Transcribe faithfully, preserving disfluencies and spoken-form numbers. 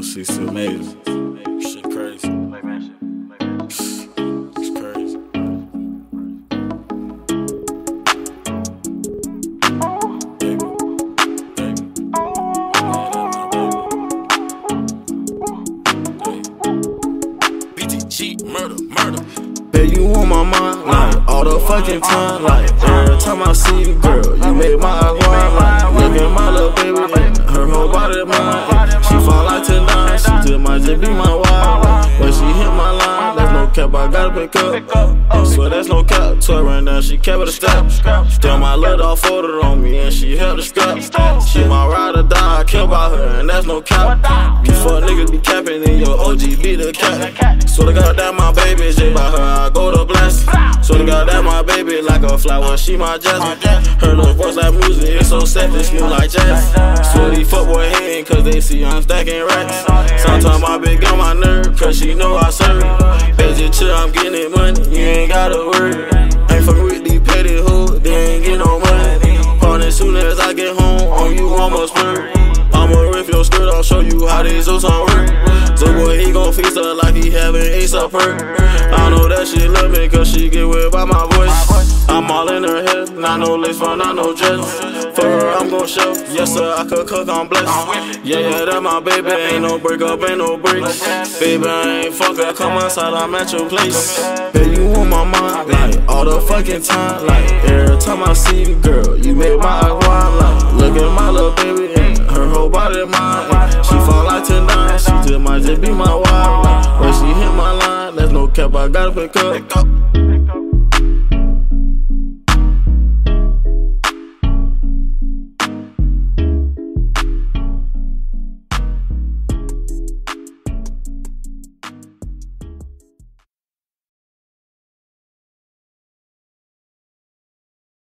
She's still amazing. Shit crazy. It's crazy. Baby, baby. Yeah, that's my baby. Hey. B T G, murder, murder. Baby, you on my mind, like all the fucking time. Like every time I see you, girl, you make my eyes wide. Like look at my little baby, and her whole body mine. She fall like tonight, she just might just be my wife. When she hit my line, there's no cap, I gotta pick up. So there's no cap, toy run down, she kept it a step. Still my little dog folded on me, and she held the strap. She my ride or die, I care about her, and that's no cap. You fuck niggas be capping, and your O G be the cat. So to God that my baby, just by her I go to blast. So to God that my baby, like a flower, she my jasmine. Her little voice like music, it's so sad, it's smooth like jazz. So these fuckboy hating, cause they see I'm stacking racks. Sometimes my bitch on my nerve, cause she know I serve. Bitch, chill, I'm getting it money, you ain't gotta worry. Ain't fucking with these petty hoes, they ain't get no money. Party as soon as I get home, on you I'ma spur. I'ma rip your skirt, I'll show you how these oats on work. So boy, he gon' feast her like he having ace up her. I know that she love me, cause she get wet by my voice. I'm all in her head, not no lace front, not no dress. For her, I'm gon' show, yes sir, I could cook, I'm blessed. Yeah, yeah, that my baby, ain't no break up, ain't no breaks. Baby, I ain't fuck her, come outside, I'm at your place. Baby, you on my mind, like all the fucking time. Like every time I see you, girl, you make my eyes wide. Like look at my little baby, and her whole body mine. She fall like tonight, she just might just be my wife. Like when she hit my line, there's no cap, I gotta pick up.